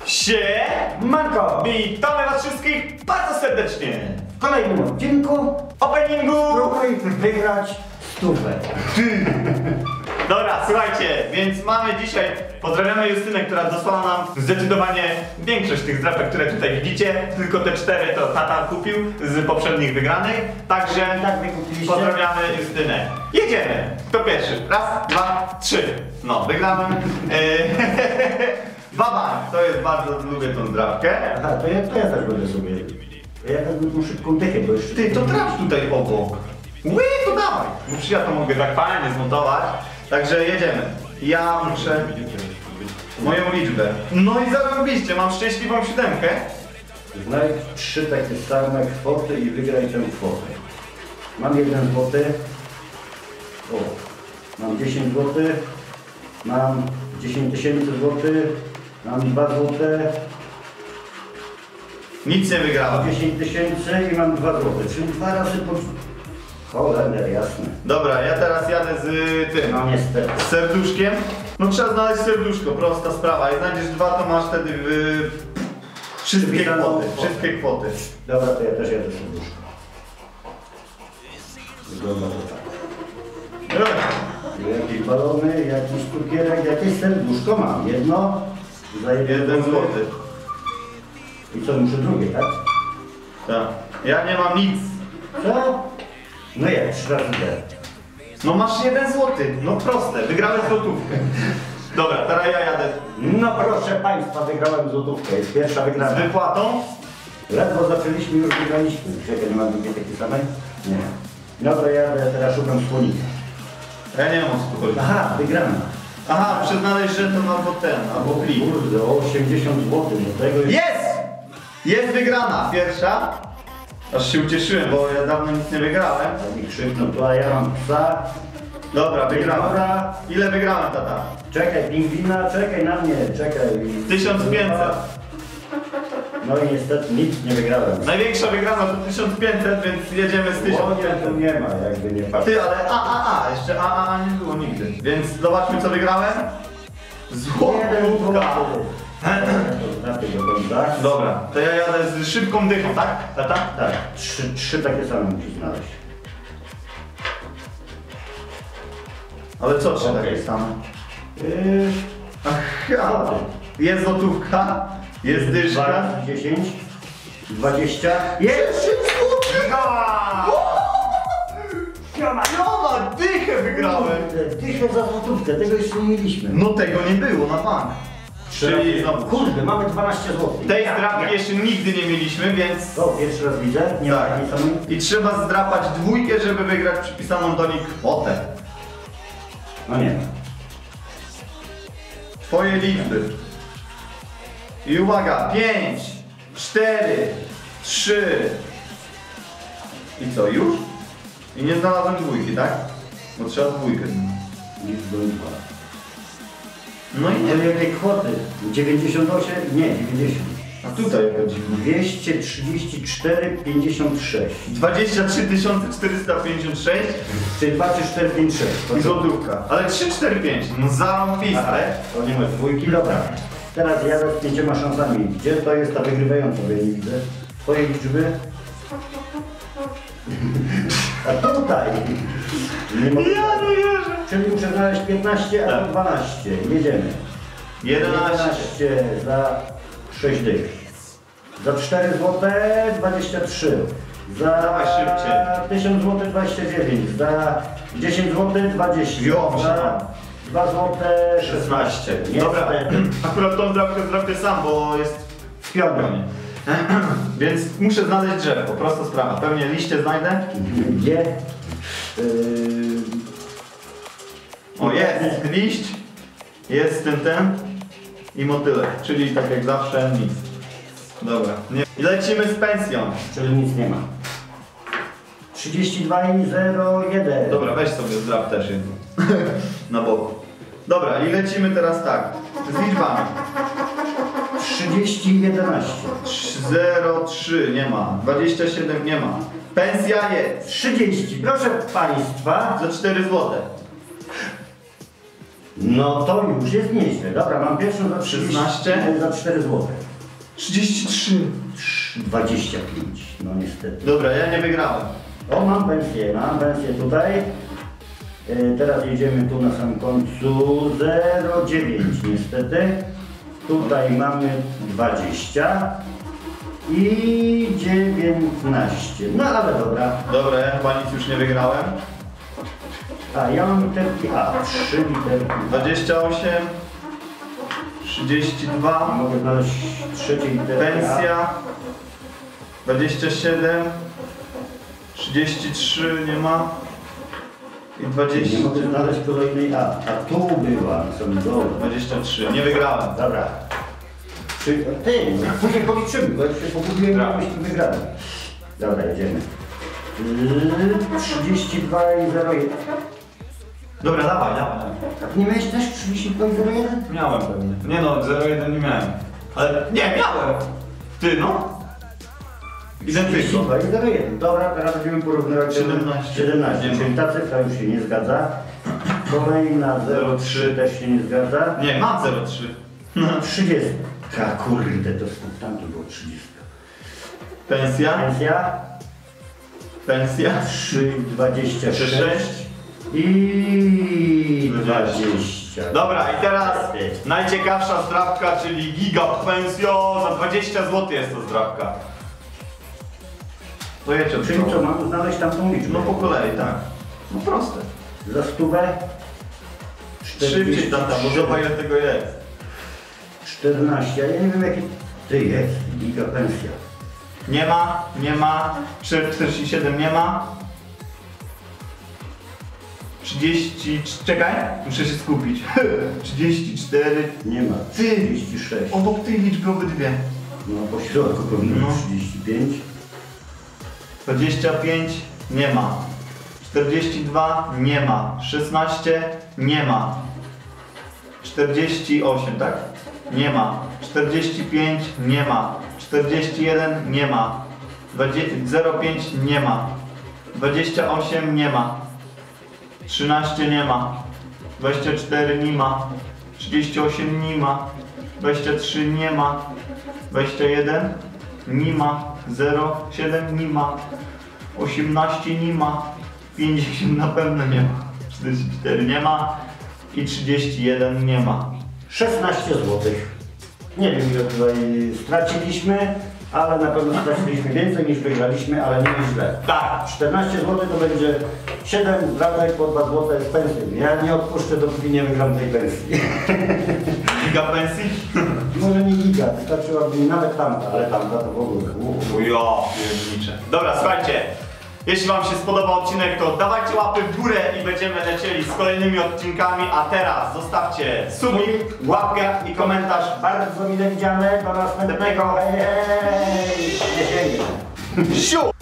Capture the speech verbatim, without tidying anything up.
Siemanko! Witamy was wszystkich bardzo serdecznie! W kolejnym odcinku Openingu! spróbuj wygrać stówę. Dobra, słuchajcie, więc mamy dzisiaj, pozdrawiamy Justynę, która dosłała nam zdecydowanie większość tych zdrapek, które tutaj widzicie. Tylko te cztery to tata kupił z poprzednich wygranych. Także Tak wykupiliście. pozdrawiamy Justynę. Jedziemy! Kto pierwszy? Raz, dwa, trzy. No, wygrałem. Baba, to jest bardzo, lubię tą zdrapkę. Aha, to ja, to ja też będę sobie. Ja tak bym tą szybką dychę, bo jeszcze... Ty, to traf tutaj obok. Ły, to dawaj. Bo przecież ja to mogę tak fajnie zmontować. Także jedziemy. Ja muszę moją liczbę. No i zarobiście, mam szczęśliwą siódemkę. Znajdź trzy takie same kwoty i wygraj tę kwotę. Mam jeden złoty. O, mam dziesięć złotych. Mam dziesięć tysięcy złotych. Mam dwa złote. Nic nie wygrałem. dziesięć tysięcy i mam dwa złote. Czyli dwa razy po... Holender, jasne. Dobra, ja teraz jadę z y, tym. No niestety. Z serduszkiem. No trzeba znaleźć serduszko, prosta sprawa. Jak znajdziesz dwa, to masz wtedy y, wszystkie Wygraną kwoty. kwotę. Wszystkie kwoty. Dobra, to ja też jadę serduszko. Wygląda to tak. Jakieś balony, jakiś cukierek, jakieś serduszko mam. Jedno za Jeden złoty. I co, muszę drugie, tak? Tak. Ja nie mam nic. Co? No jak, trzy razy D. No masz jeden złoty. No proste, wygrałem złotówkę. Dobra, teraz ja jadę No proszę Państwa, wygrałem złotówkę. Jest pierwsza z wygrana. wypłatą. Ledwo zaczęliśmy, już wygraliśmy. Czekaj, nie mam drugiej takiej samej? Nie. No to ja jadę, teraz szukam słonika. Ja nie mam o co tu chodzi. Aha, wygrana. Aha, muszę znaleźć żeton albo ten, albo plik. Kurde, o osiemdziesiąt złotych, do tego jest... Jest! Jest wygrana pierwsza. Aż się ucieszyłem, bo ja dawno nic nie wygrałem. Tak mi krzyknął, to a ja mam psa. Dobra, wygrałem. Dobra. Ile wygrałem, tata? Czekaj, pingwina, czekaj na mnie, czekaj. tysiąc pięćset. No i niestety nic nie wygrałem. Największa wygrana to tysiąc pięćset, więc jedziemy z tysiąc Łonia tu pięćset. nie ma, jakby nie patrzeć. Ty, ale a, a, a, jeszcze a, a, a nie było nigdy. Więc zobaczmy, co wygrałem. Jeden Złotówka. Na tego końca. Dobra, to ja jadę z szybką dychą, tak? Tata? Tak, trzy, trzy takie same musisz znaleźć. Ale co trzy Okej. takie same? Yy, Aha, jest złotówka, jest dyszka. dwa, dziesięć, dwadzieścia. Jest złotówka! Joma, dychę wygrałem! Dychę za złotówkę, tego jeszcze nie mieliśmy. No tego nie było na bank. Czyli no, kurde, mamy dwanaście złotych. tej zdrapki jeszcze nigdy nie mieliśmy, więc... O, pierwszy raz widzę, nie ma Tak. takiej samej. I trzeba zdrapać dwójkę, żeby wygrać przypisaną do nich kwotę. No nie. Twoje liczby. I uwaga, pięć, cztery, trzy. I co, już? I nie znalazłem dwójki, tak? Bo trzeba dwójkę. Liczby dwa. No i nie Nie wiem. wiem jakie kwoty. dziewięćdziesiąt osiem? Nie, dziewięćdziesiąt. A tutaj jak dziwne. dwieście trzydzieści cztery, pięćdziesiąt sześć. dwadzieścia trzy tysiące czterysta pięćdziesiąt sześć Czyli dwa, trzy, cztery, pięć, sześć. i złotówka. Ale trzy, cztery, pięć. No zarąbiste. To nie ma dwójki, dobra. Teraz jadę z pięcioma szansami. Gdzie to jest ta wygrywająca, bo ja nie widzę. Twoje liczby. A tutaj. Nie mogę. Ja nie wierzę. Czyli muszę znaleźć piętnaście albo dwanaście. Jedziemy. jedenaście. za sześć dych. Za cztery złote dwadzieścia trzy. Za Dawaj szybciej. tysiąc złotych dwadzieścia dziewięć. Za dziesięć złotych dwadzieścia. Jo, Za dwa złote szesnaście. Niestety. Dobra, akurat tą drapkę zrobię sam, bo jest w pionie. Więc muszę znaleźć drzewo, prosta sprawa. Pewnie liście znajdę. Gdzie? Yy... O, jest liść, jest ten, ten i motylek, czyli tak jak zawsze nic. Dobra, nie. I lecimy z pensją. Czyli nic nie ma. trzydzieści dwa i zero jeden. Dobra, weź sobie zdrap też jedno. Na boku. Dobra, i lecimy teraz tak, z liczbami. trzydzieści jedenaście. zero trzy nie ma, dwadzieścia siedem nie ma. Pensja jest trzydzieści. Proszę Państwa. za cztery złote. No to już jest nieźle. Dobra, mam pierwszą za szesnaście. za cztery złote. trzydzieści trzy. dwadzieścia pięć. No niestety. Dobra, ja nie wygrałem. O, mam pensję, mam pensję tutaj. Yy, teraz jedziemy tu na samym końcu. zero dziewięć niestety. Tutaj mamy dwadzieścia i dziewiętnaście. No ale dobra. Dobra, ja chyba nic już nie wygrałem. A ja mam literki A. trzy literki. dwadzieścia osiem. trzydzieści dwa. Mogę znaleźć trzeciej literki A. Pensja. dwadzieścia siedem. trzydzieści trzy nie ma. I dwadzieścia. Nie mogę znaleźć kolejnej A. A tu była, na samym dole. dwadzieścia trzy. Nie wygrałem. Dobra. Czy, ty, później policzymy, bo jak się pogubiłem, Tak. to byśmy wygrali. Dobra, jedziemy. Yy, trzydzieści dwa i zero jeden. Dobra, dawaj, dawaj. A ty nie miałeś też trzydzieści dwa i zero jeden? Miałem pewnie. Nie no, zero jeden nie miałem. Ale nie, miałem! Ty no? trzydzieści Identyko. dwa i zero jeden. Dobra, teraz będziemy porównywać. siedemnaście. siedemnaście, Nie czyli ma. ta cyfra już się nie zgadza. Kolejna zero trzy też się nie zgadza. Nie, mam zero trzy. trzydzieści. Kurde, to tam to było trzydzieści. Pensja. Pensja Pensja. trzy dwadzieścia sześć. sześć i dwadzieścia. dwadzieścia. Dobra, i teraz najciekawsza zdrabka, czyli giga pensjo. Za dwadzieścia złotych jest to zdrabka. To jedźcie od Czyli dołu. co, mam znaleźć tamtą liczbę? No po kolei, tak. No proste. Za stówę? Szybciej tata, bo zobacz ile tego jest. czternaście, ja nie wiem jaki... Ty, jest, giga pensja. Nie ma, nie ma. czterdzieści siedem nie ma. trzydzieści... Czekaj, muszę się skupić. trzydzieści cztery. Nie ma. trzydzieści sześć. Obok tej liczby obydwie. No po środku powinno No. być trzydzieści pięć. dwadzieścia pięć nie ma. czterdzieści dwa nie ma. szesnaście nie ma. czterdzieści osiem, tak? Nie ma. czterdzieści pięć nie ma. czterdzieści jeden nie ma. zero pięć nie ma. dwadzieścia osiem nie ma. trzynaście nie ma. dwadzieścia cztery nie ma. trzydzieści osiem nie ma. dwadzieścia trzy nie ma. dwadzieścia jeden nie ma. zero siedem nie ma. osiemnaście nie ma. pięćdziesiąt na pewno nie ma. czterdzieści cztery nie ma. I trzydzieści jeden nie ma. szesnaście złotych. Nie wiem ile tutaj straciliśmy, ale na pewno straciliśmy więcej niż wygraliśmy, ale nie jest źle. Tak. czternaście złotych to będzie siedem zdrabek po dwa złote z pensji. Ja nie odpuszczę, dopóki nie wygram tej pensji. Giga pensji? Może nie giga, wystarczyłaby mi nawet tamta, ale tamta to w ogóle. Ujo, piernicze. Dobra, słuchajcie. Jeśli wam się spodobał odcinek, to dawajcie łapy w górę i będziemy lecieli z kolejnymi odcinkami. A teraz zostawcie subik, łapkę i komentarz. Bardzo mile widziane, do następnego. Hej, hej, hej. Siu!